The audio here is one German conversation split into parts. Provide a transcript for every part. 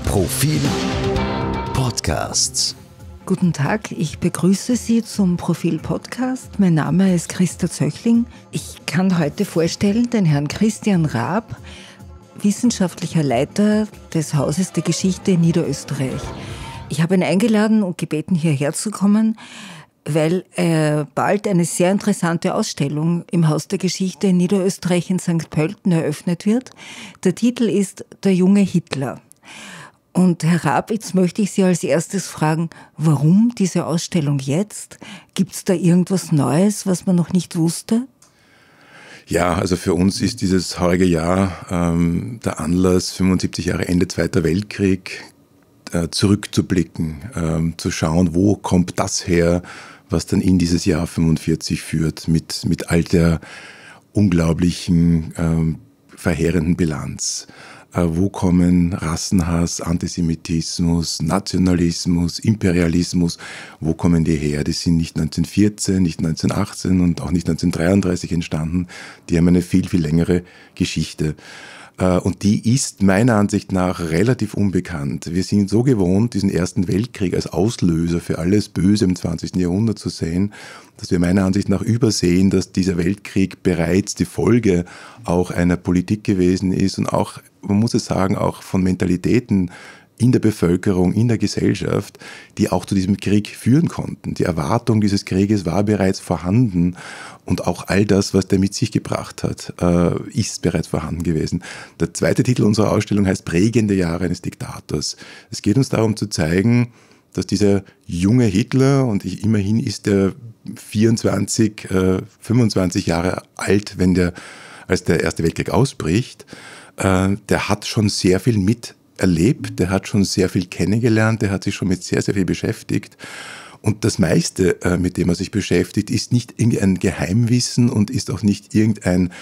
Profil Podcasts. Guten Tag, ich begrüße Sie zum Profil Podcast. Mein Name ist Christa Zöchling. Ich kann heute vorstellen den Herrn Christian Raab, wissenschaftlicher Leiter des Hauses der Geschichte in Niederösterreich. Ich habe ihn eingeladen und gebeten, hierher zu kommen, weil bald eine sehr interessante Ausstellung im Haus der Geschichte in Niederösterreich in St. Pölten eröffnet wird. Der Titel ist Der junge Hitler. Und Herr Raab, jetzt möchte ich Sie als erstes fragen, warum diese Ausstellung jetzt? Gibt es da irgendwas Neues, was man noch nicht wusste? Ja, also für uns ist dieses heurige Jahr der Anlass, 75 Jahre Ende Zweiter Weltkrieg, zurückzublicken, zu schauen, wo kommt das her, was dann in dieses Jahr 45 führt, mit all der unglaublichen, verheerenden Bilanz. Wo kommen Rassenhass, Antisemitismus, Nationalismus, Imperialismus, wo kommen die her? Die sind nicht 1914, nicht 1918 und auch nicht 1933 entstanden. Die haben eine viel, viel längere Geschichte. Und die ist meiner Ansicht nach relativ unbekannt. Wir sind so gewohnt, diesen Ersten Weltkrieg als Auslöser für alles Böse im 20. Jahrhundert zu sehen, dass wir meiner Ansicht nach übersehen, dass dieser Weltkrieg bereits die Folge auch einer Politik gewesen ist und auch, man muss es sagen, auch von Mentalitäten in der Bevölkerung, in der Gesellschaft, die auch zu diesem Krieg führen konnten. Die Erwartung dieses Krieges war bereits vorhanden und auch all das, was der mit sich gebracht hat, ist bereits vorhanden gewesen. Der zweite Titel unserer Ausstellung heißt Prägende Jahre eines Diktators. Es geht uns darum zu zeigen, dass dieser junge Hitler, und immerhin ist er 24, 25 Jahre alt, als der Erste Weltkrieg ausbricht, der hat schon sehr viel miterlebt, der hat schon sehr viel kennengelernt, der hat sich schon mit sehr, sehr viel beschäftigt. Und das meiste, mit dem er sich beschäftigt, ist nicht irgendein Geheimwissen und ist auch nicht irgendein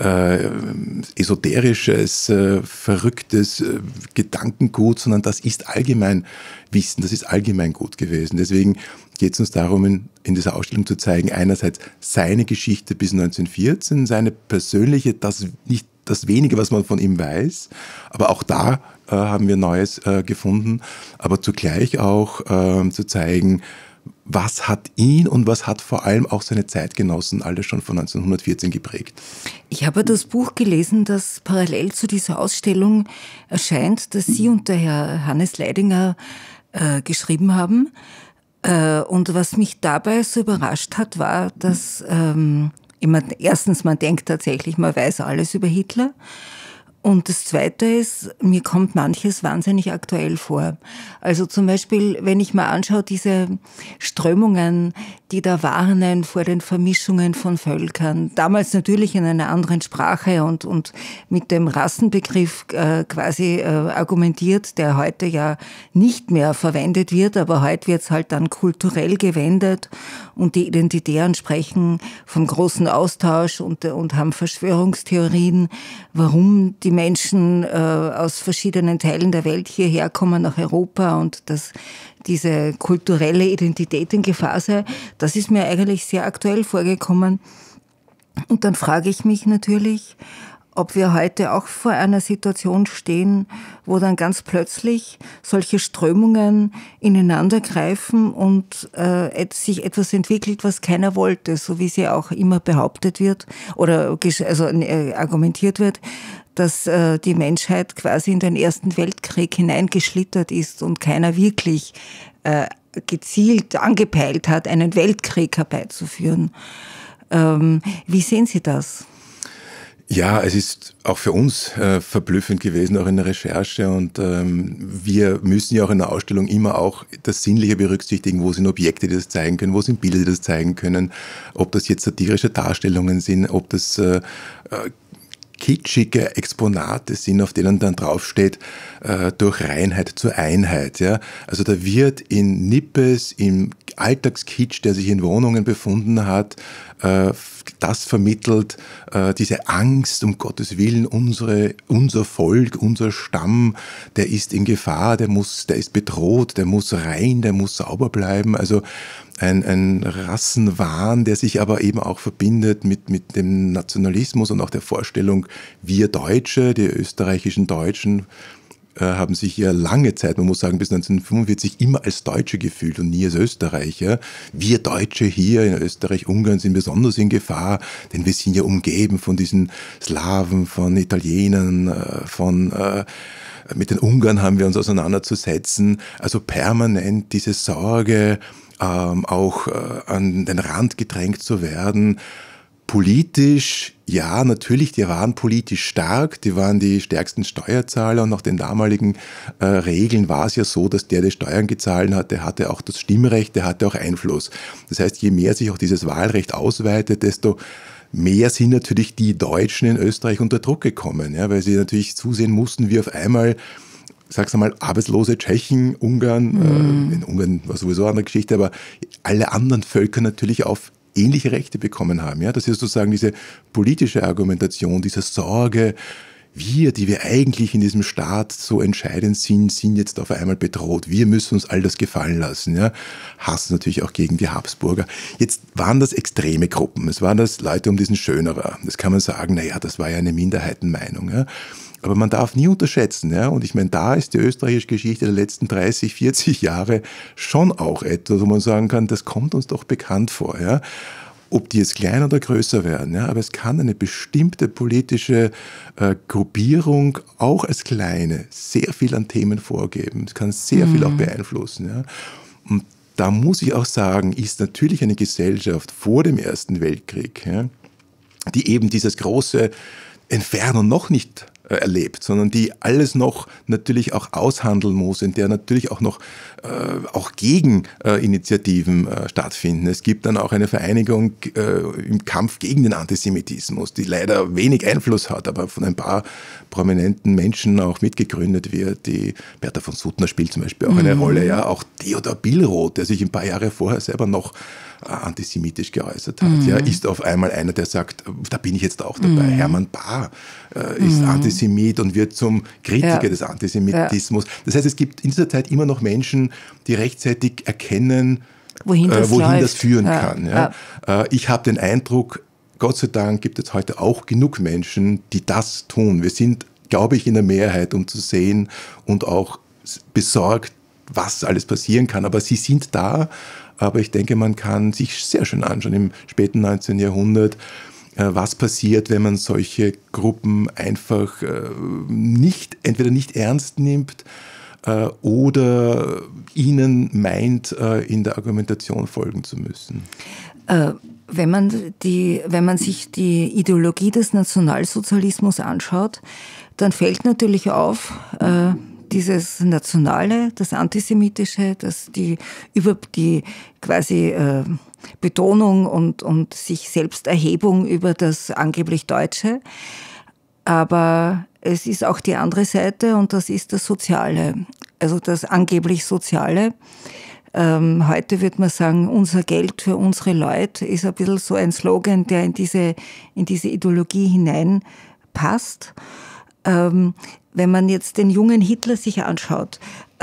esoterisches, verrücktes Gedankengut, sondern das ist Allgemeinwissen, das ist Allgemeingut gewesen. Deswegen geht es uns darum, in dieser Ausstellung zu zeigen, einerseits seine Geschichte bis 1914, seine persönliche, nicht das Wenige, was man von ihm weiß, aber auch da haben wir Neues gefunden, aber zugleich auch zu zeigen, was hat ihn und was hat vor allem auch seine Zeitgenossen alles schon von 1914 geprägt. Ich habe das Buch gelesen, das parallel zu dieser Ausstellung erscheint, das Sie und der Herr Hannes Leidinger geschrieben haben. Und was mich dabei so überrascht hat, war, dass erstens, man denkt tatsächlich, man weiß alles über Hitler. Und das Zweite ist, mir kommt manches wahnsinnig aktuell vor. Also zum Beispiel, wenn ich mir anschaue, diese Strömungen, die da warnen vor den Vermischungen von Völkern, damals natürlich in einer anderen Sprache und mit dem Rassenbegriff quasi argumentiert, der heute ja nicht mehr verwendet wird, aber heute wird es halt dann kulturell gewendet und die Identitären sprechen vom großen Austausch und haben Verschwörungstheorien, warum die Menschen aus verschiedenen Teilen der Welt hierher kommen nach Europa und dass diese kulturelle Identität in Gefahr sei, das ist mir eigentlich sehr aktuell vorgekommen. Und dann frage ich mich natürlich, ob wir heute auch vor einer Situation stehen, wo dann ganz plötzlich solche Strömungen ineinandergreifen und sich etwas entwickelt, was keiner wollte, so wie es ja auch immer behauptet wird oder argumentiert wird, dass die Menschheit quasi in den Ersten Weltkrieg hineingeschlittert ist und keiner wirklich gezielt angepeilt hat, einen Weltkrieg herbeizuführen. Wie sehen Sie das? Ja, es ist auch für uns verblüffend gewesen, auch in der Recherche, und wir müssen ja auch in der Ausstellung immer auch das Sinnliche berücksichtigen. Wo sind Objekte, die das zeigen können, wo sind Bilder, die das zeigen können, ob das jetzt satirische Darstellungen sind, ob das kitschige Exponate sind, auf denen dann draufsteht, durch Reinheit zur Einheit. Ja? Also da wird in Nippes, im Alltagskitsch, der sich in Wohnungen befunden hat, das vermittelt, diese Angst, um Gottes Willen, unser Volk, unser Stamm, der ist in Gefahr, der ist bedroht, der muss rein, der muss sauber bleiben. Also ein Rassenwahn, der sich aber eben auch verbindet mit dem Nationalismus und auch der Vorstellung, wir Deutsche, die österreichischen Deutschen, haben sich ja lange Zeit, man muss sagen bis 1945, immer als Deutsche gefühlt und nie als Österreicher. Wir Deutsche hier in Österreich, Ungarn sind besonders in Gefahr, denn wir sind ja umgeben von diesen Slawen, von Italienern, mit den Ungarn haben wir uns auseinanderzusetzen. Also permanent diese Sorge, auch an den Rand gedrängt zu werden. Politisch, ja, natürlich, die waren politisch stark, die waren die stärksten Steuerzahler und nach den damaligen Regeln war es ja so, dass der Steuern gezahlt hat, der hatte auch das Stimmrecht, der hatte auch Einfluss. Das heißt, je mehr sich auch dieses Wahlrecht ausweitet, desto mehr sind natürlich die Deutschen in Österreich unter Druck gekommen, ja, weil sie natürlich zusehen mussten, wie auf einmal, sag's einmal, arbeitslose Tschechen, Ungarn, in Ungarn war sowieso eine andere Geschichte, aber alle anderen Völker natürlich auf ähnliche Rechte bekommen haben. Ja? Das ist sozusagen diese politische Argumentation, diese Sorge, wir, die wir eigentlich in diesem Staat so entscheidend sind, sind jetzt auf einmal bedroht. Wir müssen uns all das gefallen lassen. Ja? Hass natürlich auch gegen die Habsburger. Jetzt waren das extreme Gruppen. Es waren das Leute um diesen Schönerer. Das kann man sagen, naja, das war ja eine Minderheitenmeinung. Ja? Aber man darf nie unterschätzen. Ja? Und ich meine, da ist die österreichische Geschichte der letzten 30, 40 Jahre schon auch etwas, wo man sagen kann, das kommt uns doch bekannt vor. Ja? Ob die jetzt kleiner oder größer werden. Ja? Aber es kann eine bestimmte politische Gruppierung auch als kleine sehr viel an Themen vorgeben. Es kann sehr viel auch beeinflussen. Ja? Und da muss ich auch sagen, ist natürlich eine Gesellschaft vor dem Ersten Weltkrieg, ja, die eben dieses große Entfernen noch nicht erlebt, sondern die alles noch natürlich auch aushandeln muss, in der natürlich auch noch auch Gegeninitiativen stattfinden. Es gibt dann auch eine Vereinigung im Kampf gegen den Antisemitismus, die leider wenig Einfluss hat, aber von ein paar prominenten Menschen auch mitgegründet wird. Die Bertha von Suttner spielt zum Beispiel auch eine Rolle, ja, auch Theodor Billroth, der sich ein paar Jahre vorher selber noch antisemitisch geäußert hat, ja, ist auf einmal einer, der sagt, da bin ich jetzt auch dabei. Hermann Bahr ist Antisemit und wird zum Kritiker des Antisemitismus. Das heißt, es gibt in dieser Zeit immer noch Menschen, die rechtzeitig erkennen, wohin das führen kann. Ja. Ich habe den Eindruck, Gott sei Dank gibt es heute auch genug Menschen, die das tun. Wir sind, glaube ich, in der Mehrheit, um zu sehen und auch besorgt, was alles passieren kann. Aber sie sind da. Aber ich denke, man kann sich sehr schön anschauen im späten 19. Jahrhundert, was passiert, wenn man solche Gruppen einfach entweder nicht ernst nimmt oder ihnen meint, in der Argumentation folgen zu müssen. Wenn man sich die Ideologie des Nationalsozialismus anschaut, dann fällt natürlich auf, dieses Nationale, das Antisemitische, über die quasi Betonung und sich Selbsterhebung über das angeblich Deutsche. Aber es ist auch die andere Seite und das ist das Soziale, also das angeblich Soziale. Heute würde man sagen, unser Geld für unsere Leute ist ein bisschen so ein Slogan, der in diese Ideologie hineinpasst. Wenn man jetzt den jungen Hitler sich anschaut,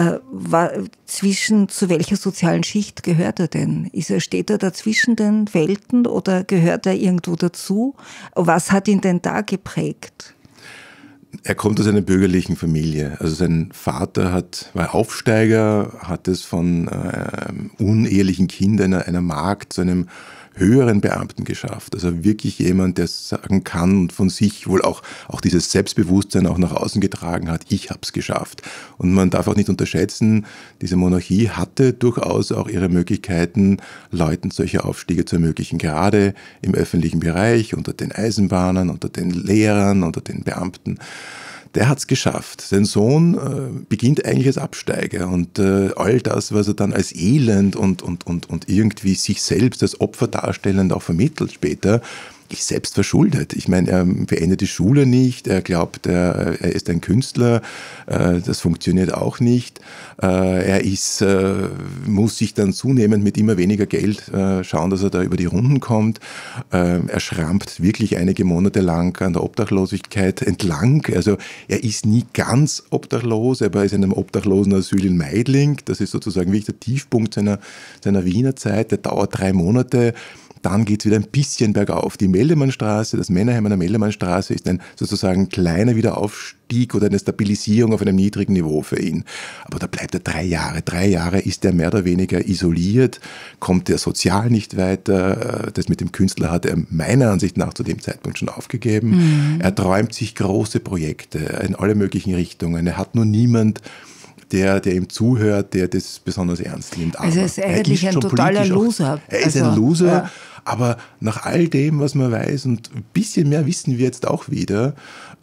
zu welcher sozialen Schicht gehört er denn? Steht er da zwischen den Welten oder gehört er irgendwo dazu? Was hat ihn denn da geprägt? Er kommt aus einer bürgerlichen Familie. Also sein Vater war Aufsteiger, hat es von unehelichen Kindern einer Magd zu einem höheren Beamten geschafft. Also wirklich jemand, der sagen kann und von sich wohl auch dieses Selbstbewusstsein auch nach außen getragen hat, ich habe es geschafft. Und man darf auch nicht unterschätzen, diese Monarchie hatte durchaus auch ihre Möglichkeiten, Leuten solche Aufstiege zu ermöglichen, gerade im öffentlichen Bereich, unter den Eisenbahnern, unter den Lehrern, unter den Beamten. Der hat es geschafft. Sein Sohn beginnt eigentlich als Absteiger und all das, was er dann als Elend und irgendwie sich selbst als Opfer darstellend auch vermittelt später, ist selbst verschuldet. Ich meine, er beendet die Schule nicht, er glaubt, er ist ein Künstler, das funktioniert auch nicht. Er muss sich dann zunehmend mit immer weniger Geld schauen, dass er da über die Runden kommt. Er schrammt wirklich einige Monate lang an der Obdachlosigkeit entlang. Also er ist nie ganz obdachlos, aber er ist in einem Obdachlosenasyl in Meidling. Das ist sozusagen wirklich der Tiefpunkt seiner Wiener Zeit. Der dauert 3 Monate. dann geht es wieder ein bisschen bergauf. Die Meldemannstraße, das Männerheim an der Meldemannstraße ist ein sozusagen kleiner Wiederaufstieg oder eine Stabilisierung auf einem niedrigen Niveau für ihn. Aber da bleibt er 3 Jahre. 3 Jahre ist er mehr oder weniger isoliert, kommt er sozial nicht weiter. Das mit dem Künstler hat er meiner Ansicht nach zu dem Zeitpunkt schon aufgegeben. Er träumt sich große Projekte in alle möglichen Richtungen. Er hat nur niemand, der ihm zuhört, der das besonders ernst nimmt. Also er ist eigentlich ein totaler Loser. Er ist ein Loser, aber nach all dem, was man weiß, und ein bisschen mehr wissen wir jetzt auch wieder,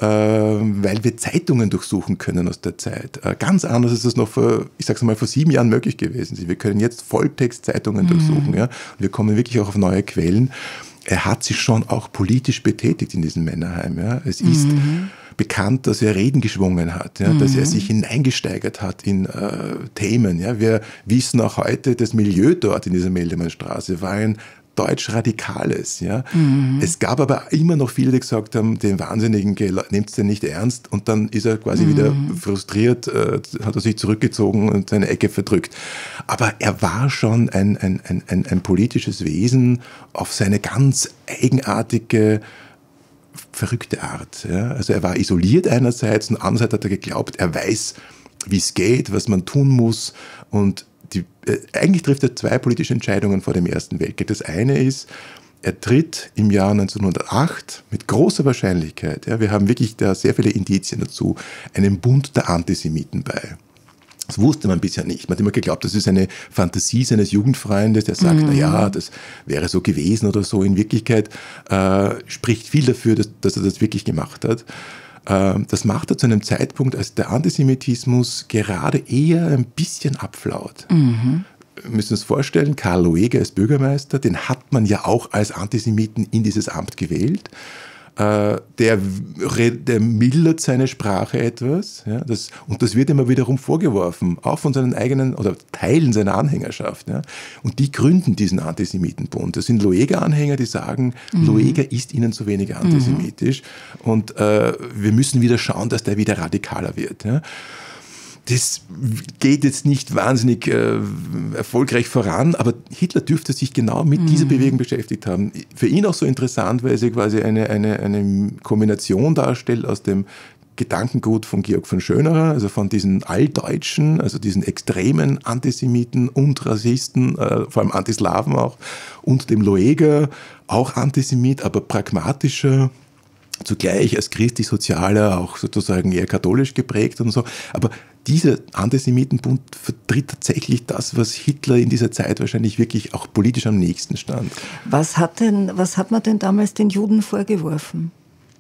weil wir Zeitungen durchsuchen können aus der Zeit. Ganz anders ist das noch vor 7 Jahren möglich gewesen. Wir können jetzt Volltext-Zeitungen durchsuchen. Ja? Wir kommen wirklich auch auf neue Quellen. Er hat sich schon auch politisch betätigt in diesem Männerheim. Ja? Es ist bekannt, dass er Reden geschwungen hat, ja? Dass er sich hineingesteigert hat in Themen. Ja? Wir wissen auch heute, das Milieu dort in dieser Meldemannstraße war ein deutsch-radikales. Ja? Es gab aber immer noch viele, die gesagt haben, den Wahnsinnigen nehmt es denn nicht ernst, und dann ist er quasi wieder frustriert, hat er sich zurückgezogen und seine Ecke verdrückt. Aber er war schon ein politisches Wesen auf seine ganz eigenartige, verrückte Art. Ja? Also er war isoliert einerseits und andererseits hat er geglaubt, er weiß, wie es geht, was man tun muss, und eigentlich trifft er 2 politische Entscheidungen vor dem Ersten Weltkrieg. Das eine ist, er tritt im Jahr 1908 mit großer Wahrscheinlichkeit, ja, wir haben wirklich da sehr viele Indizien dazu, einem Bund der Antisemiten bei. Das wusste man bisher nicht. Man hat immer geglaubt, das ist eine Fantasie seines Jugendfreundes, der sagt, naja, das wäre so gewesen oder so. In Wirklichkeit spricht viel dafür, dass er das wirklich gemacht hat. Das macht er zu einem Zeitpunkt, als der Antisemitismus gerade eher ein bisschen abflaut. Wir müssen uns vorstellen, Karl Loeger als Bürgermeister, den hat man ja auch als Antisemiten in dieses Amt gewählt. Der mildert seine Sprache etwas, ja, und das wird immer wiederum vorgeworfen, auch von seinen eigenen oder Teilen seiner Anhängerschaft. Ja, und die gründen diesen Antisemitenbund. Das sind Loeger-Anhänger, die sagen, Loeger ist ihnen zu wenig antisemitisch, und wir müssen wieder schauen, dass der wieder radikaler wird. Ja. Das geht jetzt nicht wahnsinnig erfolgreich voran, aber Hitler dürfte sich genau mit dieser Bewegung beschäftigt haben. Für ihn auch so interessant, weil sie quasi eine Kombination darstellt aus dem Gedankengut von Georg von Schönerer, also von diesen Alldeutschen, also diesen extremen Antisemiten und Rassisten, vor allem Antislawen auch, und dem Loeger, auch Antisemit, aber pragmatischer, zugleich als christlich-sozialer, auch sozusagen eher katholisch geprägt und so. Aber dieser Antisemitenbund vertritt tatsächlich das, was Hitler in dieser Zeit wahrscheinlich wirklich auch politisch am nächsten stand. Was hat man denn damals den Juden vorgeworfen?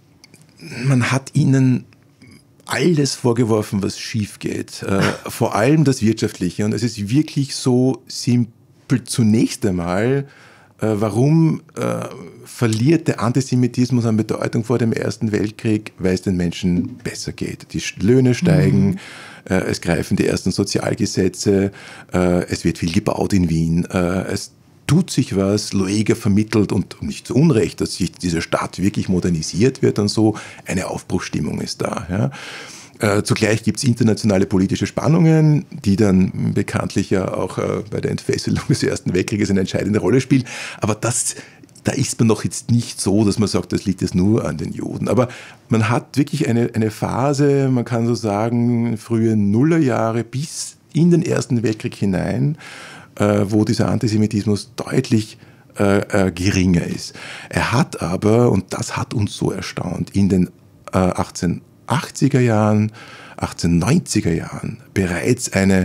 Man hat ihnen alles vorgeworfen, was schief geht. Vor allem das Wirtschaftliche. Und es ist wirklich so simpel zunächst einmal, warum verliert der Antisemitismus an Bedeutung vor dem Ersten Weltkrieg? Weil es den Menschen besser geht. Die Löhne steigen, es greifen die ersten Sozialgesetze, es wird viel gebaut in Wien, es tut sich was, Loeger vermittelt, und nicht zu Unrecht, dass sich diese Stadt wirklich modernisiert wird und so, eine Aufbruchsstimmung ist da. Ja. Zugleich gibt es internationale politische Spannungen, die dann bekanntlich ja auch bei der Entfesselung des Ersten Weltkrieges eine entscheidende Rolle spielen. Aber da ist man noch jetzt nicht so, dass man sagt, das liegt jetzt nur an den Juden. Aber man hat wirklich eine Phase, man kann so sagen, frühe Nullerjahre bis in den Ersten Weltkrieg hinein, wo dieser Antisemitismus deutlich geringer ist. Er hat aber, und das hat uns so erstaunt, in den 1880er Jahren, 1890er Jahren bereits eine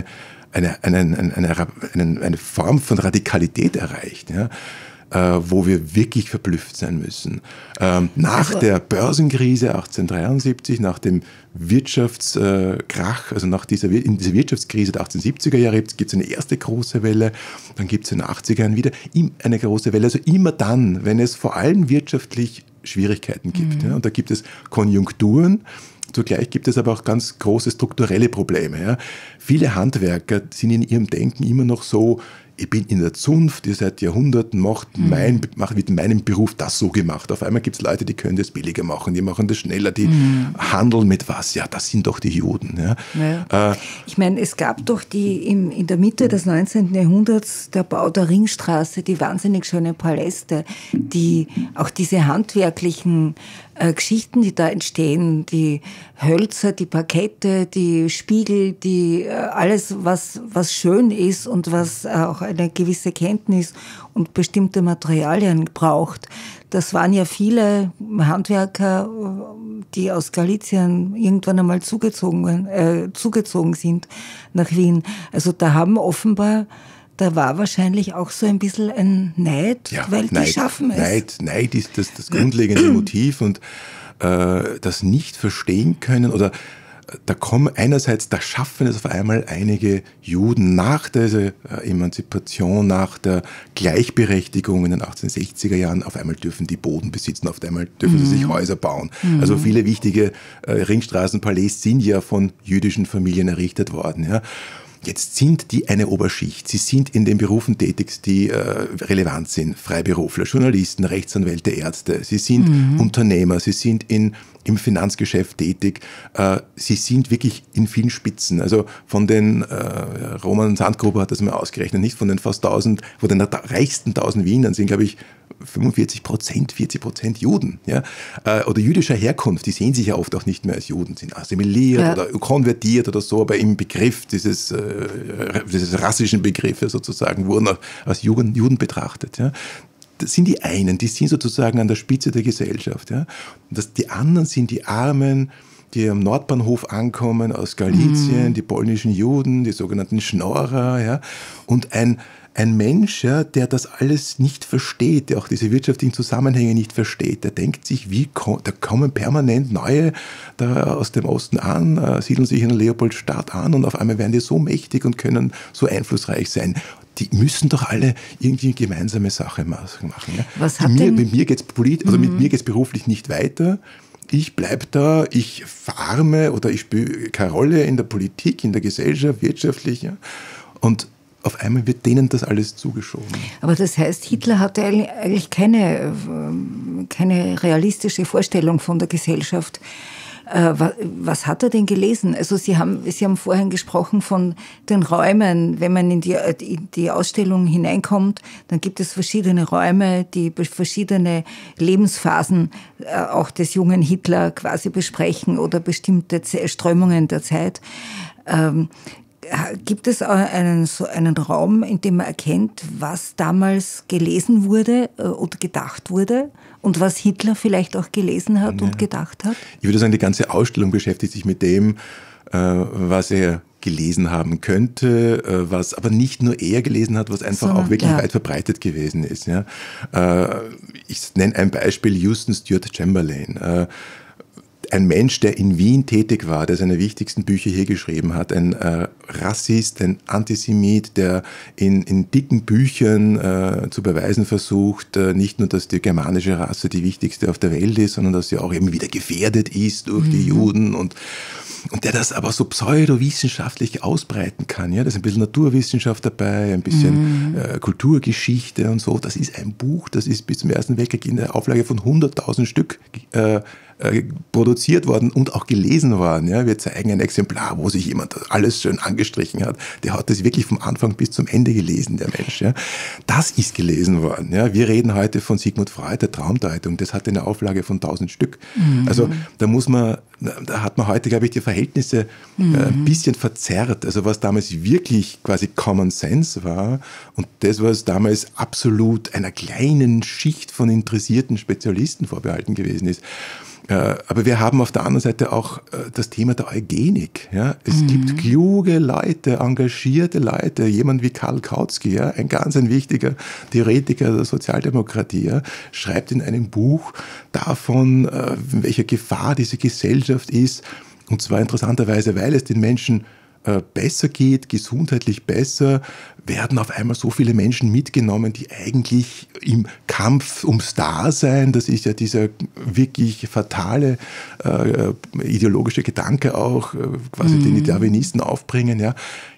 Form von Radikalität erreicht, ja, wo wir wirklich verblüfft sein müssen. Nach der Börsenkrise 1873, nach dem Wirtschaftskrach, also in dieser Wirtschaftskrise der 1870er Jahre gibt es eine erste große Welle, dann gibt es in den 80er Jahren wieder eine große Welle. Also immer dann, wenn es vor allem wirtschaftlich Schwierigkeiten gibt. Ja, und da gibt es Konjunkturen. Zugleich gibt es aber auch ganz große strukturelle Probleme. Ja. Viele Handwerker sind in ihrem Denken immer noch so, ich bin in der Zunft, ihr seit Jahrhunderten macht mit meinem Beruf das so gemacht. Auf einmal gibt es Leute, die können das billiger machen, die machen das schneller, die handeln mit was. Ja, das sind doch die Juden. Ja. Ja. Ich meine, es gab doch in der Mitte des 19. Jahrhunderts der Bau der Ringstraße, die wahnsinnig schönen Paläste, die auch diese handwerklichen Geschichten, die da entstehen, die Hölzer, die Parkette, die Spiegel, die alles, was schön ist und was auch eine gewisse Kenntnis und bestimmte Materialien braucht. Das waren ja viele Handwerker, die aus Galizien irgendwann einmal zugezogen sind nach Wien. Also da war wahrscheinlich auch so ein bisschen ein Neid, weil die schaffen es. Neid ist das grundlegende Motiv und das Nicht-Verstehen-Können oder da schaffen es auf einmal einige Juden nach der Emanzipation, nach der Gleichberechtigung in den 1860er Jahren, auf einmal dürfen die Boden besitzen, auf einmal dürfen sie sich Häuser bauen. Also viele wichtige Ringstraßenpalais sind ja von jüdischen Familien errichtet worden. Ja. Jetzt sind die eine Oberschicht. Sie sind in den Berufen tätig, die relevant sind. Freiberufler, Journalisten, Rechtsanwälte, Ärzte. Sie sind Unternehmer. Sie sind im Finanzgeschäft tätig. Sie sind wirklich in vielen Spitzen. Also von den, Roman Sandgruber hat das mal ausgerechnet, nicht von den fast 1000, von den reichsten 1000 Wienern sind, glaube ich, 40% Juden, ja, oder jüdischer Herkunft, die sehen sich ja oft auch nicht mehr als Juden, sind assimiliert oder konvertiert oder so, aber im Begriff dieses rassischen Begriffe sozusagen wurden auch als Juden betrachtet. Ja. Das sind die einen, die sind sozusagen an der Spitze der Gesellschaft. Ja. Die anderen sind die Armen, die am Nordbahnhof ankommen aus Galizien, die polnischen Juden, die sogenannten Schnorrer, ja, und ein Mensch, ja, der das alles nicht versteht, der auch diese wirtschaftlichen Zusammenhänge nicht versteht, der denkt sich, da kommen permanent neue da aus dem Osten an, siedeln sich in der Leopoldstadt an und auf einmal werden die so mächtig und können so einflussreich sein. Die müssen doch alle irgendwie eine gemeinsame Sache machen. Ja. Mit mir geht's beruflich nicht weiter. Ich bleibe da, ich verarme oder ich spiele keine Rolle in der Politik, in der Gesellschaft, wirtschaftlich. Ja. Und auf einmal wird denen das alles zugeschoben. Aber das heißt, Hitler hatte eigentlich keine realistische Vorstellung von der Gesellschaft. Was hat er denn gelesen? Also Sie haben vorhin gesprochen von den Räumen. Wenn man in die Ausstellung hineinkommt, dann gibt es verschiedene Räume, die verschiedene Lebensphasen auch des jungen Hitler quasi besprechen oder bestimmte Strömungen der Zeit. Gibt es einen Raum, in dem man erkennt, was damals gelesen wurde oder gedacht wurde und was Hitler vielleicht auch gelesen hat und gedacht hat? Ich würde sagen, die ganze Ausstellung beschäftigt sich mit dem, was er gelesen haben könnte, was aber nicht nur er gelesen hat, was einfach auch wirklich weit verbreitet gewesen ist. Ja. Ich nenne ein Beispiel, Houston Stuart Chamberlain. Ein Mensch, der in Wien tätig war, der seine wichtigsten Bücher hier geschrieben hat, ein Rassist, ein Antisemit, der in dicken Büchern zu beweisen versucht, nicht nur, dass die germanische Rasse die wichtigste auf der Welt ist, sondern dass sie auch eben wieder gefährdet ist durch die Juden und der das aber so pseudowissenschaftlich ausbreiten kann. Ja? Da ist ein bisschen Naturwissenschaft dabei, ein bisschen Kulturgeschichte und so. Das ist ein Buch, das ist bis zum Ersten Weltkrieg in der Auflage von 100.000 Stück produziert worden und auch gelesen worden. Ja, wir zeigen ein Exemplar, wo sich jemand alles schön angestrichen hat. Der hat das wirklich vom Anfang bis zum Ende gelesen, der Mensch. Ja. Das ist gelesen worden. Ja. Wir reden heute von Sigmund Freud, der Traumdeutung. Das hat eine Auflage von 1000 Stück. Also da hat man heute, glaube ich, die Verhältnisse ein bisschen verzerrt. Also was damals wirklich quasi Common Sense war und das, was damals absolut einer kleinen Schicht von interessierten Spezialisten vorbehalten gewesen ist. Aber wir haben auf der anderen Seite auch das Thema der Eugenik. Ja? Es gibt kluge Leute, engagierte Leute, jemand wie Karl Kautsky, ja? ein wichtiger Theoretiker der Sozialdemokratie, ja? schreibt in einem Buch davon, in welcher Gefahr diese Gesellschaft ist. Und zwar interessanterweise, weil es den Menschen besser geht, gesundheitlich besser, werden auf einmal so viele Menschen mitgenommen, die eigentlich im Kampf ums Dasein, das ist ja dieser wirklich fatale ideologische Gedanke auch, quasi den die Darwinisten aufbringen, ja,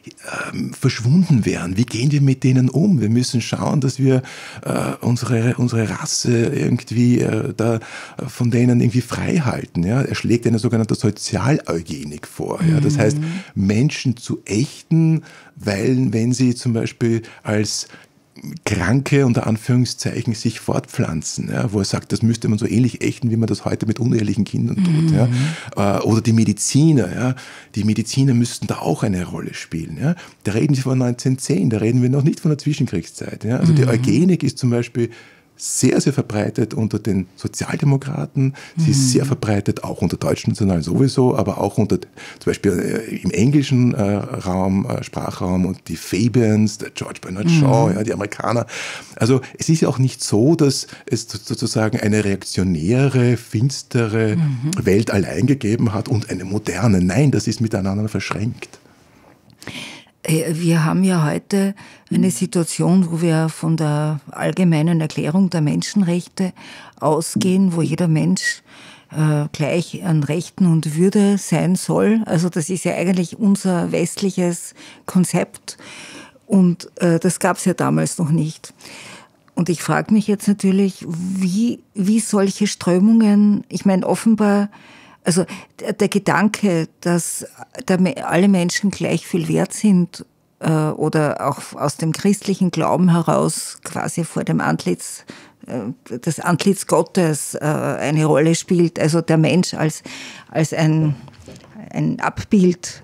verschwunden wären. Wie gehen wir mit denen um? Wir müssen schauen, dass wir unsere Rasse irgendwie von denen irgendwie frei halten. Ja? Er schlägt eine sogenannte Sozialeugenik vor. Ja? Das heißt, Menschen zu ächten, weil wenn sie zum Beispiel als Kranke unter Anführungszeichen sich fortpflanzen, ja, wo er sagt, das müsste man so ähnlich ächten, wie man das heute mit unehelichen Kindern tut. Ja. Oder die Mediziner, ja. Die Mediziner müssten da auch eine Rolle spielen. Ja. Da reden Sie von 1910, da reden wir noch nicht von der Zwischenkriegszeit. Ja. Also die Eugenik ist zum Beispiel sehr, sehr verbreitet unter den Sozialdemokraten. Sie ist sehr verbreitet auch unter Deutschnationalen sowieso, aber auch unter zum Beispiel im englischen Sprachraum und die Fabians, der George Bernard Shaw, ja, die Amerikaner. Also es ist ja auch nicht so, dass es sozusagen eine reaktionäre, finstere Welt allein gegeben hat und eine moderne. Nein, das ist miteinander verschränkt. Wir haben ja heute eine Situation, wo wir von der allgemeinen Erklärung der Menschenrechte ausgehen, wo jeder Mensch gleich an Rechten und Würde sein soll. Also das ist ja eigentlich unser westliches Konzept und das gab es ja damals noch nicht. Und ich frage mich jetzt natürlich, wie solche Strömungen, ich meine offenbar, also der Gedanke, dass alle Menschen gleich viel wert sind oder auch aus dem christlichen Glauben heraus quasi vor dem Antlitz, das Antlitz Gottes eine Rolle spielt, also der Mensch als ein Abbild,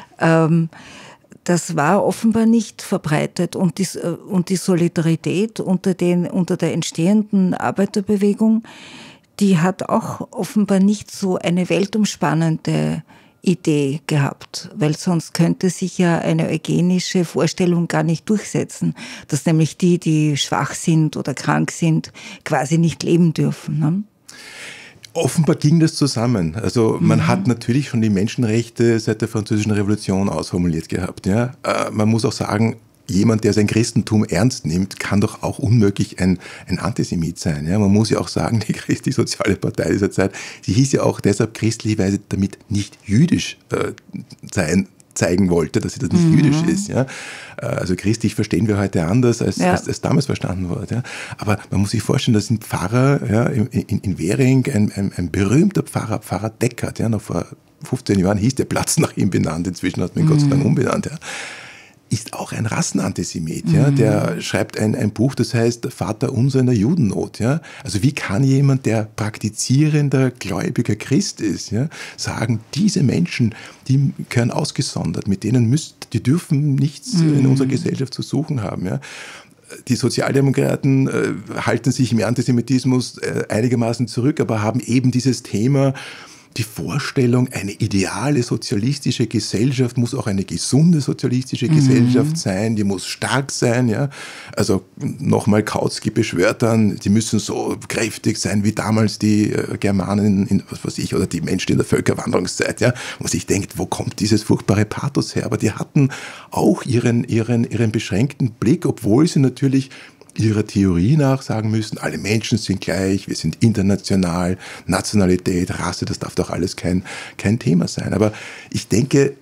das war offenbar nicht verbreitet und die Solidarität unter der entstehenden Arbeiterbewegung, die hat auch offenbar nicht so eine weltumspannende Idee gehabt, weil sonst könnte sich ja eine eugenische Vorstellung gar nicht durchsetzen, dass nämlich die schwach sind oder krank sind, quasi nicht leben dürfen. Ne? Offenbar ging das zusammen. Also man hat natürlich schon die Menschenrechte seit der Französischen Revolution ausformuliert gehabt. Ja? Man muss auch sagen, jemand, der sein Christentum ernst nimmt, kann doch auch unmöglich ein Antisemit sein. Ja? Man muss ja auch sagen, die Soziale Partei dieser Zeit, sie hieß ja auch deshalb christlich, weil sie damit nicht jüdisch zeigen wollte, dass sie das nicht jüdisch ist. Ja? Also christlich verstehen wir heute anders, als damals verstanden wurde. Ja? Aber man muss sich vorstellen, dass ein Pfarrer ja, in Währing, ein berühmter Pfarrer Deckert, ja, noch vor 15 Jahren hieß der Platz nach ihm benannt, inzwischen hat man ihn Gott sei Dank umbenannt, ja, ist auch ein Rassenantisemit. Ja? Der schreibt ein Buch, das heißt Vater unser in der Judennot. Ja? Also wie kann jemand, der praktizierender, gläubiger Christ ist, ja, sagen, diese Menschen, die gehören ausgesondert, mit denen die dürfen nichts in unserer Gesellschaft zu suchen haben. Ja? Die Sozialdemokraten halten sich im Antisemitismus einigermaßen zurück, aber haben eben dieses Thema, die Vorstellung, eine ideale sozialistische Gesellschaft muss auch eine gesunde sozialistische Gesellschaft sein, die muss stark sein. Ja? Also nochmal Kautsky beschwört dann, die müssen so kräftig sein wie damals die Germanen, oder die Menschen in der Völkerwanderungszeit. Ja? Wo man sich denkt, wo kommt dieses furchtbare Pathos her? Aber die hatten auch ihren beschränkten Blick, obwohl sie natürlich ihrer Theorie nach sagen müssen, alle Menschen sind gleich, wir sind international, Nationalität, Rasse, das darf doch alles kein Thema sein. Aber ich denke,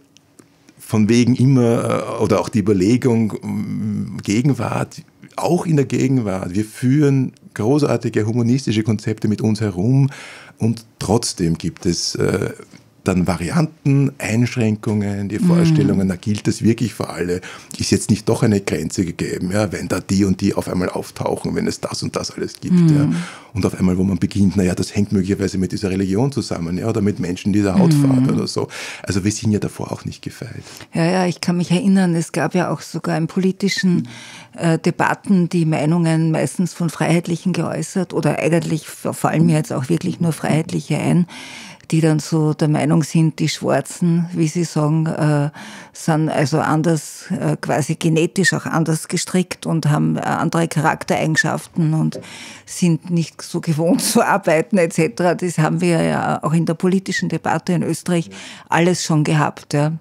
von wegen immer, oder auch die Überlegung, Gegenwart, auch in der Gegenwart, wir führen großartige humanistische Konzepte mit uns herum und trotzdem gibt es dann Varianten, Einschränkungen, die Vorstellungen, da gilt das wirklich für alle, ist jetzt nicht doch eine Grenze gegeben, ja, wenn da die und die auf einmal auftauchen, wenn es das und das alles gibt. Ja, und auf einmal, wo man beginnt, das hängt möglicherweise mit dieser Religion zusammen, ja, oder mit Menschen dieser Hautfarbe oder so. Also wir sind ja davor auch nicht gefeit. Ja, ich kann mich erinnern, es gab ja auch sogar in politischen Debatten die Meinungen meistens von Freiheitlichen geäußert oder eigentlich fallen mir jetzt auch wirklich nur Freiheitliche ein, die dann so der Meinung sind, die Schwarzen, wie sie sagen, sind also anders, quasi genetisch auch anders gestrickt und haben andere Charaktereigenschaften und sind nicht so gewohnt zu arbeiten etc. Das haben wir ja auch in der politischen Debatte in Österreich alles schon gehabt. Ja.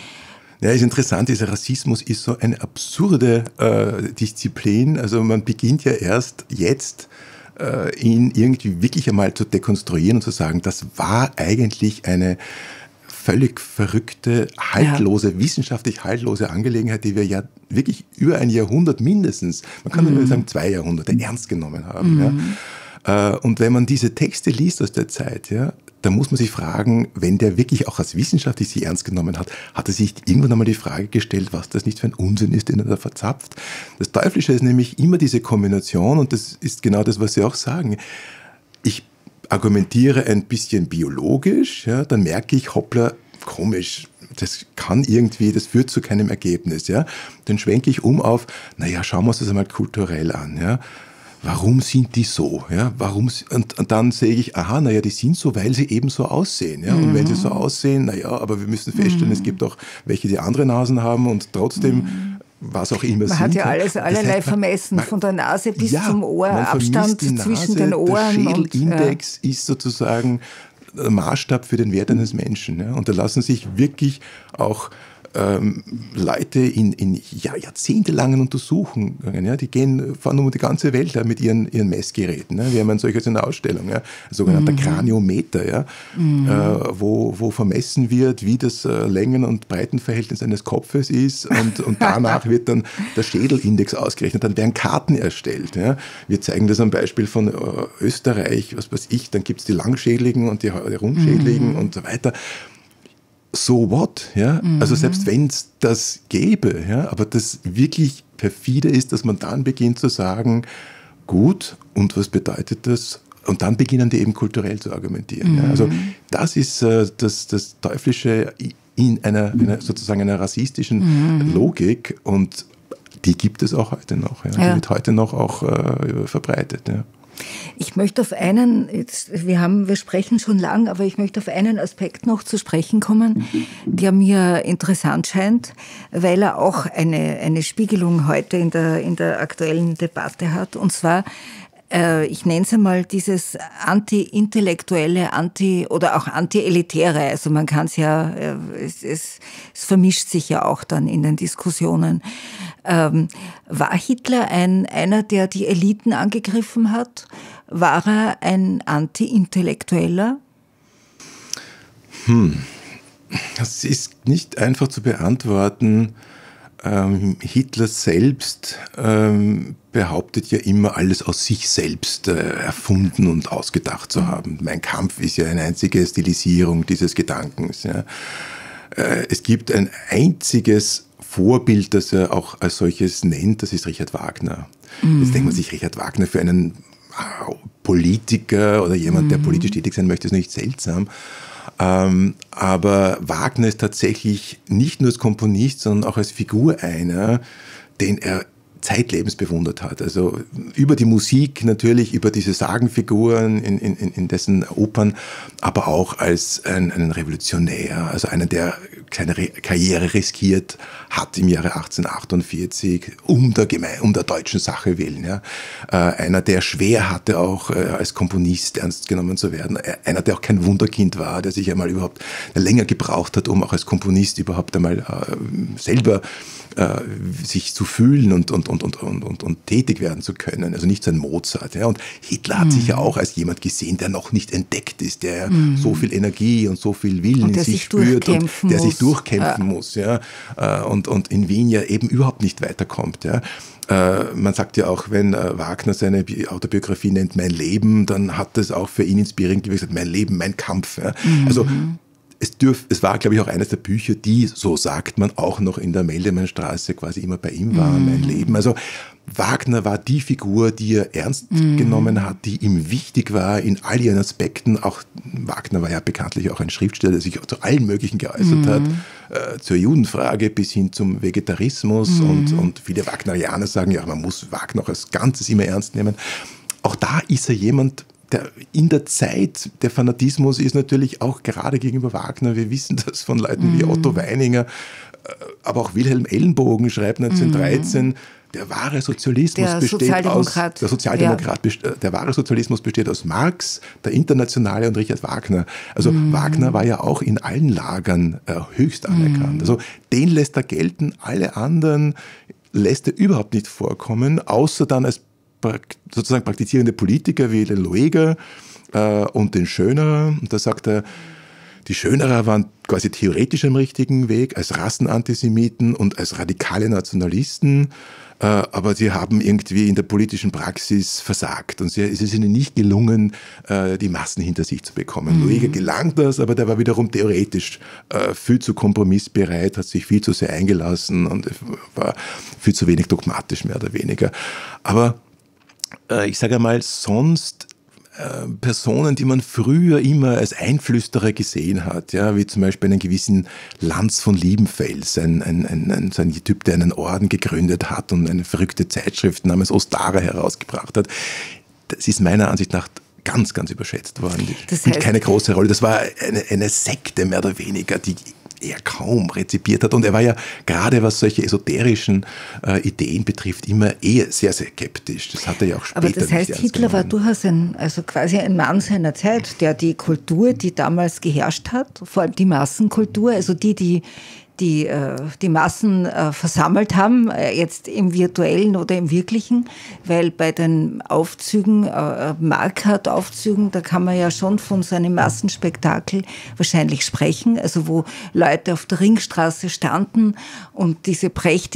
Ja, ist interessant, dieser Rassismus ist so eine absurde Disziplin. Also man beginnt ja erst jetzt, ihn irgendwie wirklich einmal zu dekonstruieren und zu sagen, das war eigentlich eine völlig verrückte, wissenschaftlich haltlose Angelegenheit, die wir ja wirklich über ein Jahrhundert mindestens, man kann nur sagen 2 Jahrhunderte, ernst genommen haben. Ja. Und wenn man diese Texte liest aus der Zeit, ja, da muss man sich fragen, wenn der wirklich auch als wissenschaftlich sich ernst genommen hat, hat er sich irgendwann einmal die Frage gestellt, was das nicht für ein Unsinn ist, den er da verzapft. Das Teuflische ist nämlich immer diese Kombination, und das ist genau das, was Sie auch sagen. Ich argumentiere ein bisschen biologisch, ja, dann merke ich, hoppla, komisch, das führt zu keinem Ergebnis. Ja. Dann schwenke ich um auf, naja, schauen wir uns das einmal kulturell an. Ja. Warum sind die so? Ja, und dann sehe ich, die sind so, weil sie eben so aussehen. Ja? Und wenn sie so aussehen, aber wir müssen feststellen, es gibt auch welche, die andere Nasen haben und trotzdem, was auch immer man hat ja allerlei vermessen, von der Nase bis zum Ohr, Abstand zwischen den Ohren. Der Schädelindex ist sozusagen der Maßstab für den Wert eines Menschen. Ja? Und da lassen sich wirklich auch Leute in jahrzehntelangen Untersuchungen, ja, die fahren um die ganze Welt mit ihren Messgeräten. Ja. Wir haben ein solches in der Ausstellung, ja, ein sogenannter Kraniometer, ja, wo vermessen wird, wie das Längen- und Breitenverhältnis eines Kopfes ist, und danach wird dann der Schädelindex ausgerechnet, dann werden Karten erstellt. Ja. Wir zeigen das am Beispiel von Österreich, was weiß ich, dann gibt es die Langschädligen und die Rundschädligen und so weiter. So what? Ja? Also selbst wenn es das gäbe, ja, aber das wirklich perfide ist, dass man dann beginnt zu sagen, gut, und was bedeutet das? Und dann beginnen die eben kulturell zu argumentieren. Ja? Also das ist das Teuflische in einer rassistischen Logik, und die gibt es auch heute noch. Ja? Die wird heute noch auch verbreitet. Ja. Ich möchte auf wir sprechen schon lang, aber ich möchte auf einen Aspekt noch zu sprechen kommen, der mir interessant scheint, weil er auch eine Spiegelung heute in der aktuellen Debatte hat. Und zwar, ich nenne es einmal dieses anti-intellektuelle, oder auch anti-elitäre. Also man kann es ja, es vermischt sich ja auch dann in den Diskussionen. War Hitler einer, der die Eliten angegriffen hat? War er ein Anti-Intellektueller? Das ist nicht einfach zu beantworten. Hitler selbst behauptet ja immer, alles aus sich selbst erfunden und ausgedacht zu haben. Mein Kampf ist ja eine einzige Stilisierung dieses Gedankens. Ja. Es gibt ein einziges Vorbild, das er auch als solches nennt, das ist Richard Wagner. Jetzt denkt man sich, Richard Wagner für einen Politiker oder jemand, der politisch tätig sein möchte, ist nicht seltsam. Aber Wagner ist tatsächlich nicht nur als Komponist, sondern auch als Figur einer, den er zeitlebens bewundert hat. Also über die Musik natürlich, über diese Sagenfiguren in dessen Opern, aber auch als einen Revolutionär, also einer, der seine Karriere riskiert hat im Jahre 1848 um der deutschen Sache willen. Ja. Einer, der schwer hatte, auch als Komponist ernst genommen zu werden. Einer, der auch kein Wunderkind war, der sich einmal überhaupt länger gebraucht hat, um auch als Komponist überhaupt einmal selber sich zu fühlen und tätig werden zu können. Also nicht so ein Mozart. Ja. Und Hitler hat sich ja auch als jemand gesehen, der noch nicht entdeckt ist, der so viel Energie und so viel Willen in sich spürt und der sich durchkämpfen muss. Ja. Und in Wien ja eben überhaupt nicht weiterkommt. Ja. Man sagt ja auch, wenn Wagner seine Autobiografie nennt Mein Leben, dann hat das auch für ihn inspirierend gewesen, mein Leben, mein Kampf. Ja. Also es war, glaube ich, auch eines der Bücher, die, so sagt man, auch noch in der Meldemannstraße quasi immer bei ihm waren, Mein Leben. Also Wagner war die Figur, die er ernst genommen hat, die ihm wichtig war in all ihren Aspekten. Auch Wagner war ja bekanntlich auch ein Schriftsteller, der sich zu allen möglichen geäußert hat, zur Judenfrage bis hin zum Vegetarismus. Und viele Wagnerianer sagen ja, man muss Wagner auch als Ganzes immer ernst nehmen. Auch da ist er jemand, in der Zeit, der Fanatismus ist natürlich auch gerade gegenüber Wagner, wir wissen das von Leuten wie Otto Weininger, aber auch Wilhelm Ellenbogen schreibt 1913, der wahre Sozialismus der wahre Sozialismus besteht aus Marx, der Internationale und Richard Wagner. Also Wagner war ja auch in allen Lagern höchst anerkannt. Also den lässt er gelten, alle anderen lässt er überhaupt nicht vorkommen, außer dann als sozusagen praktizierende Politiker wie den Loeger und den Schönerer. Und da sagt er, Die Schönerer waren quasi theoretisch am richtigen Weg, als Rassenantisemiten und als radikale Nationalisten, aber sie haben irgendwie in der politischen Praxis versagt. Und es ist ihnen nicht gelungen, die Massen hinter sich zu bekommen. Lueger gelang das, aber der war wiederum theoretisch viel zu kompromissbereit, hat sich viel zu sehr eingelassen und war viel zu wenig dogmatisch, mehr oder weniger. Aber ich sage einmal, sonst Personen, die man früher immer als Einflüsterer gesehen hat, ja, wie zum Beispiel einen gewissen Lanz von Liebenfels, so ein Typ, der einen Orden gegründet hat und eine verrückte Zeitschrift namens Ostara herausgebracht hat. Das ist meiner Ansicht nach ganz, ganz überschätzt worden. Das spielt keine große Rolle. Das war eine Sekte mehr oder weniger, die er kaum rezipiert hat. Und er war ja gerade, was solche esoterischen Ideen betrifft, immer eher sehr, sehr skeptisch. Das hat er ja auch später. Aber das heißt, Hitler war durchaus quasi ein Mann seiner Zeit, der die Kultur, die damals geherrscht hat, vor allem die Massenkultur, also die Massen versammelt haben, jetzt im virtuellen oder im wirklichen, weil bei den Aufzügen, Marquardt-Aufzügen, da kann man ja schon von so einem Massenspektakel wahrscheinlich sprechen, also wo Leute auf der Ringstraße standen und diese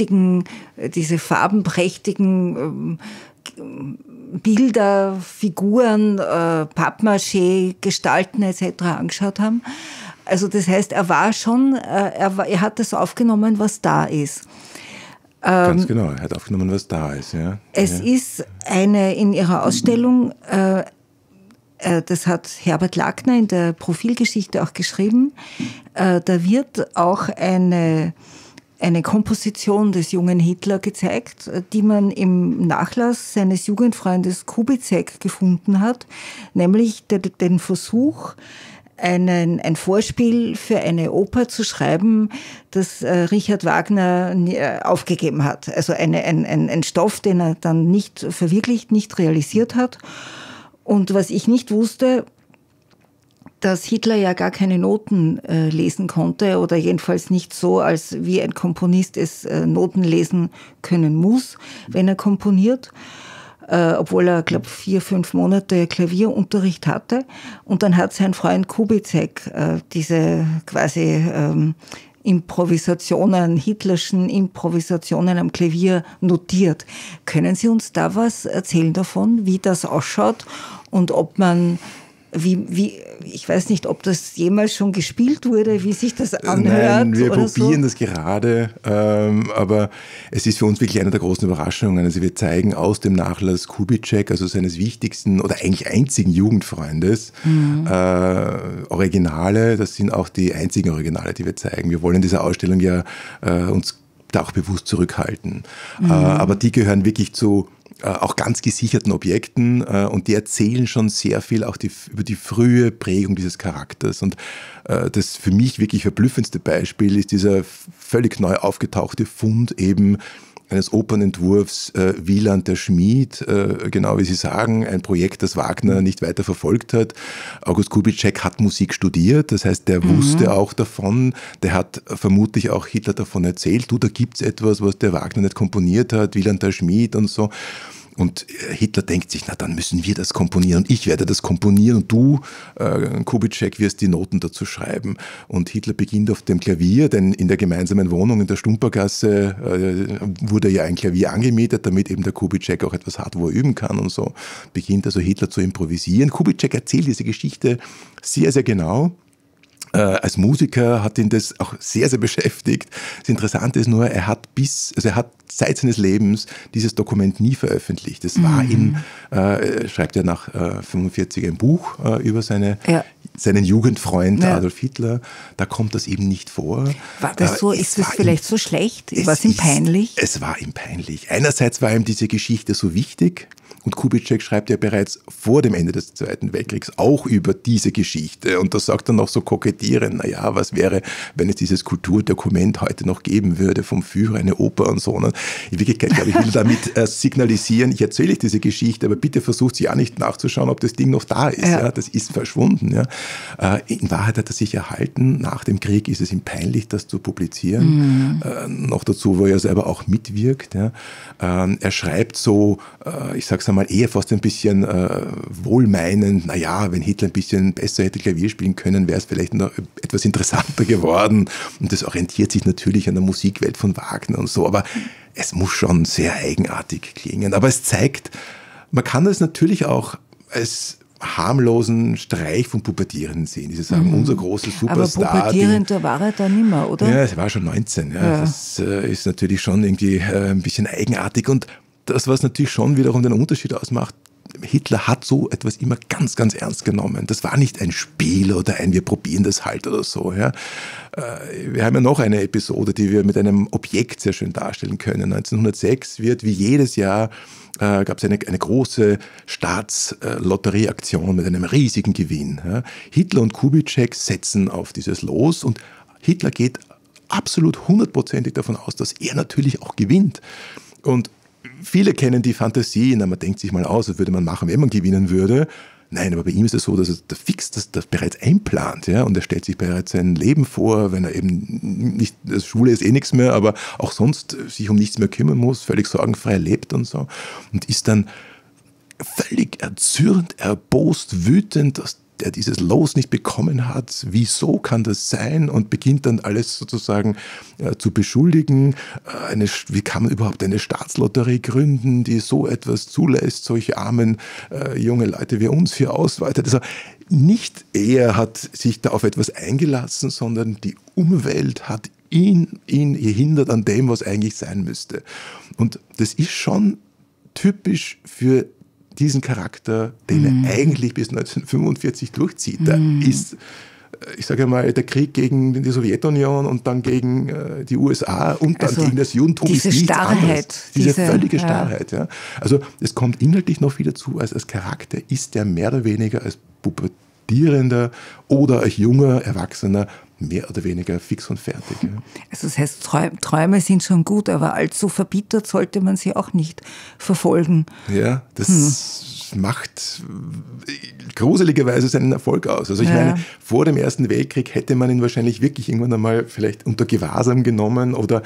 farbenprächtigen Bilder, Figuren, Pappmaché, Gestalten etc. angeschaut haben. Also das heißt, er hat das aufgenommen, was da ist. Ganz genau, er hat aufgenommen, was da ist. Ja. Es ist in ihrer Ausstellung, das hat Herbert Lackner in der Profilgeschichte auch geschrieben, da wird auch eine Komposition des jungen Hitler gezeigt, die man im Nachlass seines Jugendfreundes Kubizek gefunden hat, nämlich den Versuch, ein Vorspiel für eine Oper zu schreiben, das Richard Wagner aufgegeben hat. Also ein Stoff, den er dann nicht verwirklicht, nicht realisiert hat. Und was ich nicht wusste, dass Hitler ja gar keine Noten lesen konnte oder jedenfalls nicht so, als wie ein Komponist es Noten lesen können muss, wenn er komponiert. Obwohl er, glaube ich, 4-5 Monate Klavierunterricht hatte. Und dann hat sein Freund Kubizek diese quasi hitlerschen Improvisationen am Klavier notiert. Können Sie uns da was erzählen davon, wie das ausschaut und ob man ich weiß nicht, ob das jemals schon gespielt wurde, wie sich das anhört. Nein, wir oder probieren so. das gerade, aber es ist für uns wirklich eine der großen Überraschungen. Also wir zeigen aus dem Nachlass Kubizek, also seines wichtigsten oder eigentlich einzigen Jugendfreundes, Originale. Das sind auch die einzigen Originale, die wir zeigen. Wir wollen in dieser Ausstellung ja uns da auch bewusst zurückhalten. Aber die gehören wirklich zu auch ganz gesicherten Objekten und die erzählen schon sehr viel auch über die frühe Prägung dieses Charakters. Und das für mich wirklich verblüffendste Beispiel ist dieser völlig neu aufgetauchte Fund eben eines Opernentwurfs Wieland der Schmied, genau wie Sie sagen, ein Projekt, das Wagner nicht weiter verfolgt hat. August Kubizek hat Musik studiert, das heißt, der wusste auch davon, der hat vermutlich auch Hitler davon erzählt, da gibt's etwas, was der Wagner nicht komponiert hat, Wieland der Schmied und so. Und Hitler denkt sich, na dann müssen wir das komponieren und ich werde das komponieren und du, Kubizek, wirst die Noten dazu schreiben. Und Hitler beginnt auf dem Klavier, denn in der gemeinsamen Wohnung in der Stumpergasse wurde ja ein Klavier angemietet, damit eben der Kubizek auch etwas hat, wo er üben kann und so. Beginnt also Hitler zu improvisieren. Kubizek erzählt diese Geschichte sehr, sehr genau. Als Musiker hat ihn das auch sehr, sehr beschäftigt. Das Interessante ist nur, er hat seit seines Lebens dieses Dokument nie veröffentlicht. Es war schreibt er nach 45 ein Buch über seinen Jugendfreund Adolf Hitler. Da kommt das eben nicht vor. War das so? Ist das vielleicht so schlecht? War es ihm peinlich? Es war ihm peinlich. Einerseits war ihm diese Geschichte so wichtig. Und Kubizek schreibt ja bereits vor dem Ende des Zweiten Weltkriegs auch über diese Geschichte. Und das sagt er noch so kokettierend, naja, was wäre, wenn es dieses Kulturdokument heute noch geben würde, vom Führer, eine Oper und so. Und in Wirklichkeit, glaube ich, will damit signalisieren, ich erzähle euch diese Geschichte, aber bitte versucht ja nicht nachzuschauen, ob das Ding noch da ist. Ja. Das ist verschwunden. Ja. In Wahrheit hat er sich erhalten. Nach dem Krieg ist es ihm peinlich, das zu publizieren. Noch dazu, wo er selber auch mitwirkt. Ja. Er schreibt so, ich sag's einmal, einmal eher fast ein bisschen wohlmeinend, naja, wenn Hitler ein bisschen besser hätte Klavier spielen können, wäre es vielleicht noch etwas interessanter geworden. Und das orientiert sich natürlich an der Musikwelt von Wagner und so, aber es muss schon sehr eigenartig klingen. Aber es zeigt, man kann es natürlich auch als harmlosen Streich von Pubertierenden sehen, die sagen, unser großer Superstar. Aber Pubertierender war er da nicht mehr, oder? Ja, er war schon 19. Ja. Das ist natürlich schon irgendwie ein bisschen eigenartig. Und das, was natürlich schon wiederum den Unterschied ausmacht, Hitler hat so etwas immer ganz, ganz ernst genommen. Das war nicht ein Spiel oder wir probieren das halt oder so. Ja. Wir haben ja noch eine Episode, die wir mit einem Objekt sehr schön darstellen können. 1906 wird wie jedes Jahr gab es eine große Staatslotterieaktion mit einem riesigen Gewinn. Ja. Hitler und Kubitschek setzen auf dieses Los und Hitler geht absolut 100%ig davon aus, dass er natürlich auch gewinnt. Und viele kennen die Fantasie, man denkt sich mal aus, was würde man machen, wenn man gewinnen würde. Nein, aber bei ihm ist es so, dass er fix das bereits einplant, ja, und er stellt sich bereits sein Leben vor, wenn er eben nicht, das Schule ist eh nichts mehr, aber auch sonst sich um nichts mehr kümmern muss, völlig sorgenfrei lebt und so und ist dann völlig erzürnt, erbost, wütend, dass der dieses Los nicht bekommen hat. Wieso kann das sein? Und beginnt dann alles sozusagen zu beschuldigen. Wie kann man überhaupt eine Staatslotterie gründen, die so etwas zulässt, solche armen junge Leute wie uns hier ausweitet? Also nicht er hat sich da auf etwas eingelassen, sondern die Umwelt hat ihn gehindert an dem, was eigentlich sein müsste. Und das ist schon typisch für diesen Charakter, den er eigentlich bis 1945 durchzieht. Da ist, ich sage mal, der Krieg gegen die Sowjetunion und dann gegen die USA und dann gegen das Judentum ist nichts anderes. Diese völlige Starrheit. Ja. Also es kommt inhaltlich noch viel dazu, als Charakter ist der mehr oder weniger als Pubertierender oder als junger Erwachsener mehr oder weniger fix und fertig. Ja. Also das heißt, Träume sind schon gut, aber allzu verbittert sollte man sie auch nicht verfolgen. Ja, das macht gruseligerweise seinen Erfolg aus. Also ich meine, vor dem Ersten Weltkrieg hätte man ihn wahrscheinlich wirklich irgendwann einmal vielleicht unter Gewahrsam genommen oder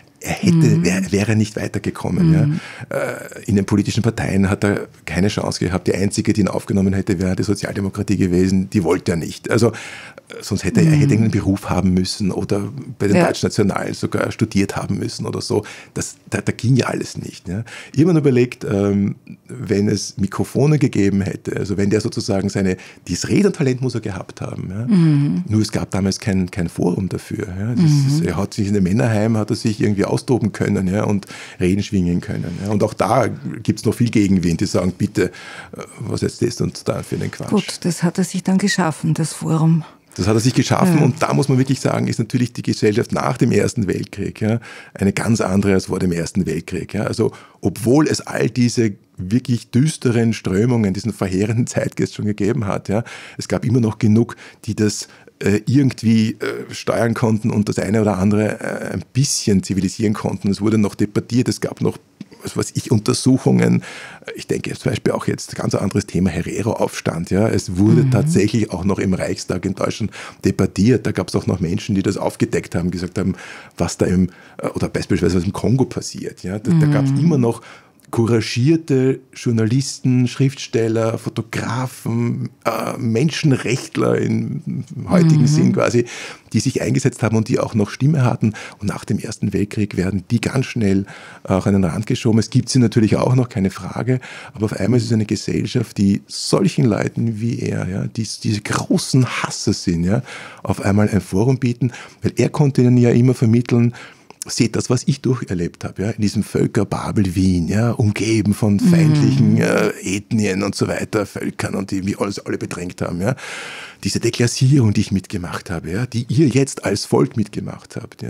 er wäre nicht weitergekommen. Ja. In den politischen Parteien hat er keine Chance gehabt. Die einzige, die ihn aufgenommen hätte, wäre die Sozialdemokratie gewesen. Die wollte er nicht. Also sonst hätte er einen Beruf haben müssen oder bei den Deutschnationalen sogar studiert haben müssen oder so. Da ging ja alles nicht. Ja. Ich habe mir überlegt, wenn es Mikrofone gegeben hätte, also wenn der sozusagen dieses Redetalent muss er gehabt haben. Ja. Nur es gab damals kein Forum dafür. Ja. Er hat sich in dem Männerheim, hat er sich irgendwie austoben können, ja, und Reden schwingen können. Ja. Und auch da gibt es noch viel Gegenwind, die sagen, bitte, was jetzt das und da für einen Quatsch. Gut, das hat er sich dann geschaffen, das Forum. Das hat er sich geschaffen und da muss man wirklich sagen, ist natürlich die Gesellschaft nach dem Ersten Weltkrieg eine ganz andere als vor dem Ersten Weltkrieg. Ja. Also obwohl es all diese wirklich düsteren Strömungen, diesen verheerenden Zeitgeist schon gegeben hat, es gab immer noch genug, die das irgendwie steuern konnten und das eine oder andere ein bisschen zivilisieren konnten. Es wurde noch debattiert, es gab noch Untersuchungen. Ich denke zum Beispiel auch jetzt ganz ein anderes Thema, Herero-Aufstand. Ja. Es wurde tatsächlich auch noch im Reichstag in Deutschland debattiert. Da gab es auch noch Menschen, die das aufgedeckt haben, gesagt haben, was da oder beispielsweise was im Kongo passiert. Ja. Da gab es immer noch couragierte Journalisten, Schriftsteller, Fotografen, Menschenrechtler im heutigen Sinn quasi, die sich eingesetzt haben und die auch noch Stimme hatten. Und nach dem Ersten Weltkrieg werden die ganz schnell auch an den Rand geschoben. Es gibt sie natürlich auch noch, keine Frage. Aber auf einmal ist es eine Gesellschaft, die solchen Leuten wie er, die diese großen Hasser sind, auf einmal ein Forum bieten. Weil er konnte ihnen ja immer vermitteln, seht das, was ich durcherlebt habe, in diesem Völkerbabel Wien, umgeben von feindlichen Ethnien und so weiter, Völkern und die mich alle bedrängt haben. Ja. Diese Deklassierung, die ich mitgemacht habe, die ihr jetzt als Volk mitgemacht habt,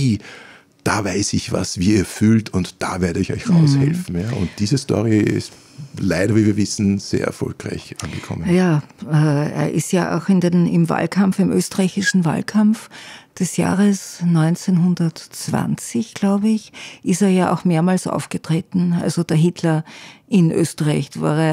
da weiß ich was, wie ihr fühlt und da werde ich euch raushelfen. Ja. Und diese Story ist leider, wie wir wissen, sehr erfolgreich angekommen. Ja, er ist ja auch im Wahlkampf, im österreichischen Wahlkampf des Jahres 1920, glaube ich, ist er ja auch mehrmals aufgetreten. Also der Hitler in Österreich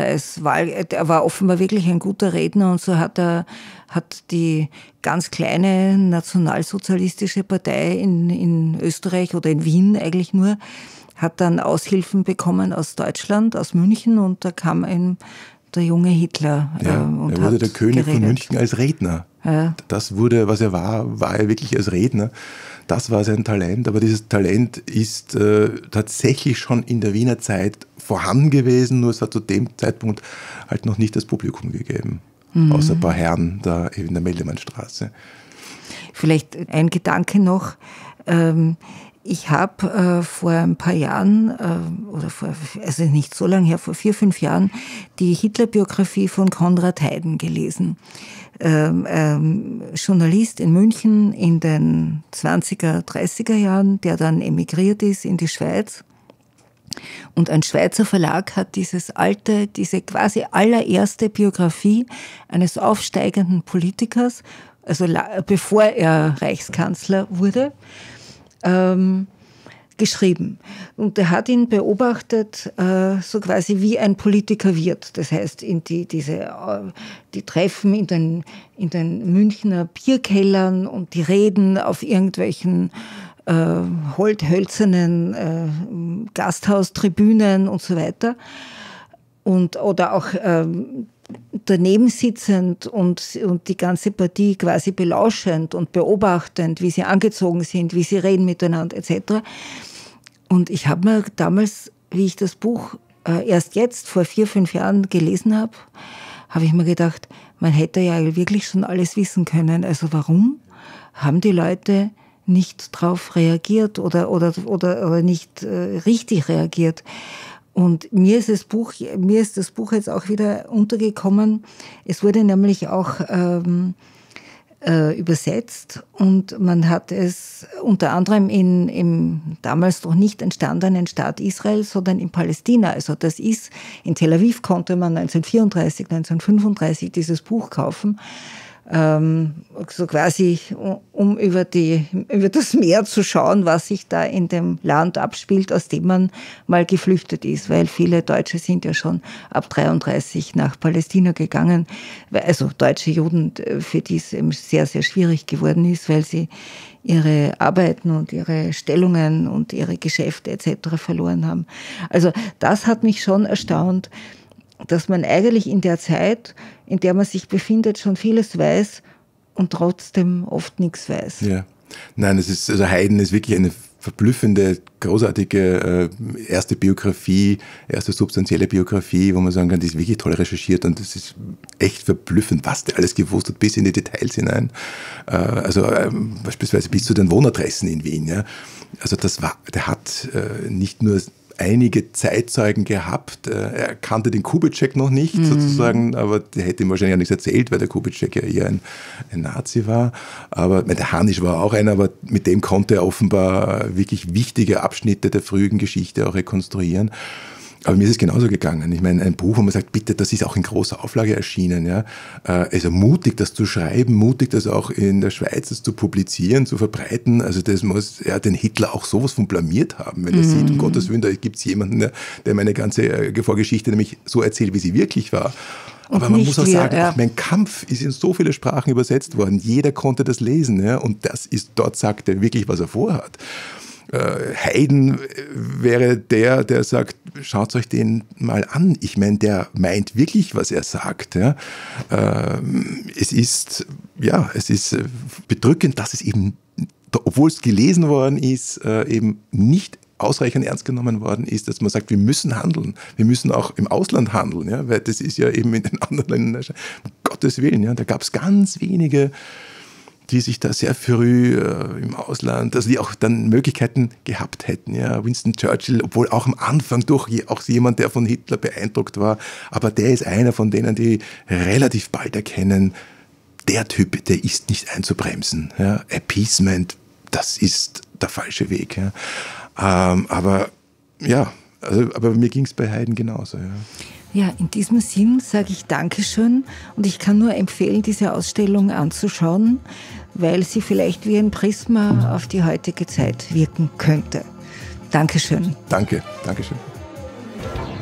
er war offenbar wirklich ein guter Redner und so hat die ganz kleine nationalsozialistische Partei in Österreich oder in Wien eigentlich nur, hat dann Aushilfen bekommen aus Deutschland, aus München, und da kam der junge Hitler. Und er wurde der König von München als Redner. Ja. Das wurde, was er war er wirklich als Redner. Das war sein Talent, aber dieses Talent ist tatsächlich schon in der Wiener Zeit vorhanden gewesen, nur es hat zu dem Zeitpunkt halt noch nicht das Publikum gegeben. Außer ein paar Herren da in der Meldemannstraße. Vielleicht ein Gedanke noch. Ich habe vor ein paar Jahren, also nicht so lange her, vor 4, 5 Jahren, die Hitler-Biografie von Konrad Heyden gelesen. Journalist in München in den 20er, 30er Jahren, der dann emigriert ist in die Schweiz. Und ein Schweizer Verlag hat diese quasi allererste Biografie eines aufsteigenden Politikers, also bevor er Reichskanzler wurde, geschrieben. Und er hat ihn beobachtet, so quasi wie ein Politiker wird. Das heißt, die Treffen in den Münchner Bierkellern und die Reden auf irgendwelchen hölzernen Gasthaustribünen und so weiter. Oder auch daneben sitzend und die ganze Partie quasi belauschend und beobachtend, wie sie angezogen sind, wie sie reden miteinander etc. Und ich habe mir damals, wie ich das Buch erst jetzt vor 4, 5 Jahren gelesen habe, habe ich mir gedacht, man hätte ja wirklich schon alles wissen können. Also warum haben die Leute nicht drauf reagiert oder nicht richtig reagiert? Und mir ist das Buch jetzt auch wieder untergekommen. Es wurde nämlich auch übersetzt und man hat es unter anderem im damals noch nicht entstandenen Staat Israel, sondern in Palästina. Also das ist, in Tel Aviv konnte man 1934, 1935 dieses Buch kaufen. So quasi, um über das Meer zu schauen, was sich da in dem Land abspielt, aus dem man mal geflüchtet ist, weil viele Deutsche sind ja schon ab 1933 nach Palästina gegangen, also deutsche Juden, für die es eben sehr, sehr schwierig geworden ist, weil sie ihre Arbeiten und ihre Stellungen und ihre Geschäfte etc. verloren haben. Also das hat mich schon erstaunt, dass man eigentlich in der Zeit, in der man sich befindet, schon vieles weiß und trotzdem oft nichts weiß. Ja, nein, also Heyden ist wirklich eine verblüffende, großartige erste Biografie, erste substanzielle Biografie, wo man sagen kann, die ist wirklich toll recherchiert und es ist echt verblüffend, was der alles gewusst hat, bis in die Details hinein. Beispielsweise bis zu den Wohnadressen in Wien. Ja. Also der hat nicht nur einige Zeitzeugen gehabt. Er kannte den Kubitschek noch nicht sozusagen, aber der hätte ihm wahrscheinlich auch nichts erzählt, weil der Kubitschek ja eher ein Nazi war. Aber der Hanisch war auch einer, aber mit dem konnte er offenbar wirklich wichtige Abschnitte der frühen Geschichte auch rekonstruieren. Aber mir ist es genauso gegangen. Ich meine, ein Buch, wo man sagt, bitte, das ist auch in großer Auflage erschienen. Ja? Also mutig, das zu schreiben, mutig, das auch in der Schweiz das zu publizieren, zu verbreiten. Also das muss den Hitler auch sowas von blamiert haben, wenn er sieht, um Gottes Willen, da gibt es jemanden, der meine ganze Vorgeschichte nämlich so erzählt, wie sie wirklich war. Aber man muss auch sagen, auch mein Kampf ist in so viele Sprachen übersetzt worden. Jeder konnte das lesen. Ja? Und dort sagt er wirklich, was er vorhat. Heyden wäre der sagt, schaut euch den mal an. Ich meine, der meint wirklich, was er sagt. Ja. Es ist bedrückend, dass es eben, obwohl es gelesen worden ist, eben nicht ausreichend ernst genommen worden ist, dass man sagt, wir müssen handeln. Wir müssen auch im Ausland handeln. Ja, weil das ist ja eben in den anderen Ländern, um Gottes Willen, ja, da gab es ganz wenige, die sich da sehr früh im Ausland, also die auch dann Möglichkeiten gehabt hätten. Ja, Winston Churchill, obwohl auch am Anfang auch jemand, der von Hitler beeindruckt war, aber der ist einer von denen, die relativ bald erkennen, der Typ, der ist nicht einzubremsen. Ja, Appeasement, das ist der falsche Weg. Ja. Aber mir ging es bei Heyden genauso. Ja. Ja, in diesem Sinn sage ich Dankeschön und ich kann nur empfehlen, diese Ausstellung anzuschauen, weil sie vielleicht wie ein Prisma auf die heutige Zeit wirken könnte. Dankeschön. Dankeschön.